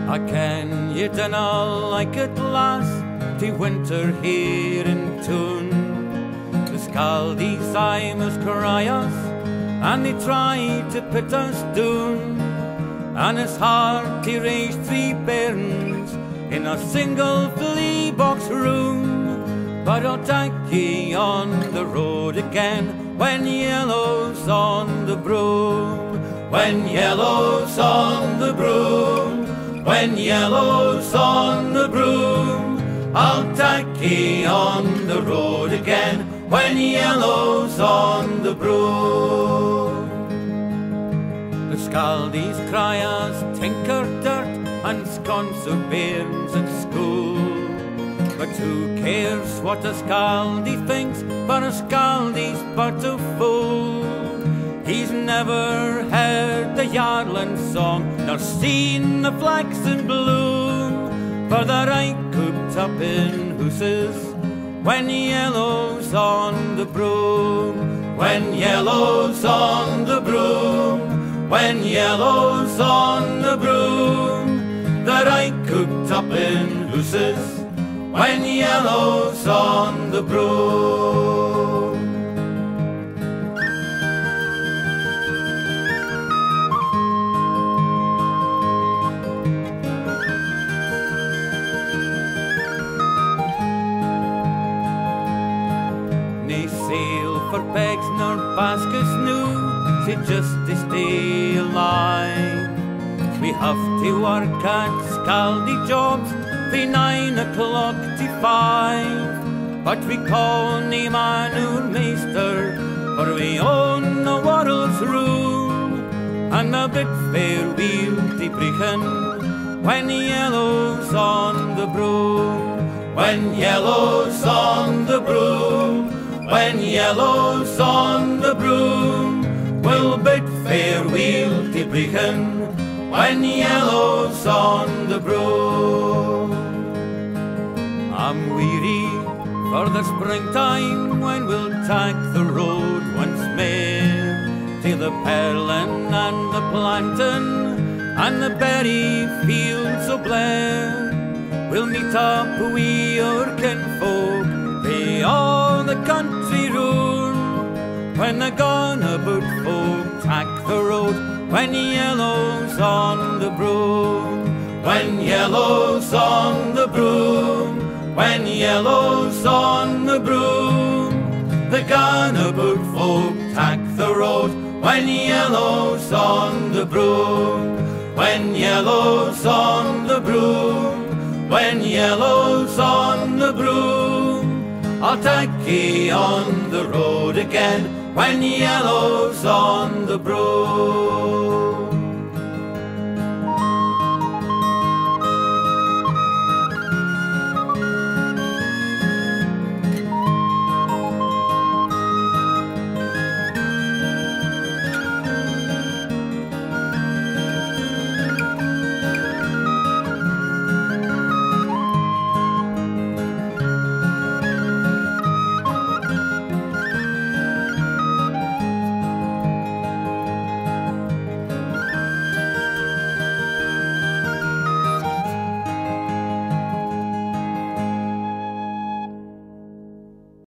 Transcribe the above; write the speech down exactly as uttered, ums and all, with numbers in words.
I ken ye dinna like it, lass, the winter here in Toon. The Scaldies I must cry us, and they try to put us down. And it's hard to raise three bairns in a single flea box room. But I'll take ye on the road again when yellow's on the broom. When yellow's on the broom, when yellow's on the broom, I'll take ye on the road again when yellow's on the broom. The Scaldies cry us tinker dirt and sconce of bairns at school. But who cares what a Scaldie thinks, for a Scaldie's but a fool. He's never heard the Yarland song, nor seen the flaxen bloom, for they're right cooped up in hooses when yellow's on the broom. When yellow's on the broom, when yellow's on the broom, they're right cooped up in hooses when yellow's on the broom. Nae sail for pegs nor baskets new, say just to stay alive. We have to work at Scaldie jobs from nine o'clock to five. But we call nae man our meester, for we own the world's room. And a bit fair wheel to brechen when yellow's on the broom. When yellow's on the broom, when yellow's on the broom, we'll bid fair wheel to brechen when yellow's on the broom. I'm weary for the springtime when we'll take the road once more to the pearlin and the plantain and the berry fields of Blair. We'll meet up wi' our kinfolk be all the country round when the gone about folk take the road when yellow's on the broom. When yellow's on the broom, when yellow's on the broom, the gone about folk take the road when yellow's on the broom. When yellow's on the broom, when yellow's on the broom, I'll take ye on the road again when yellow's on the broom.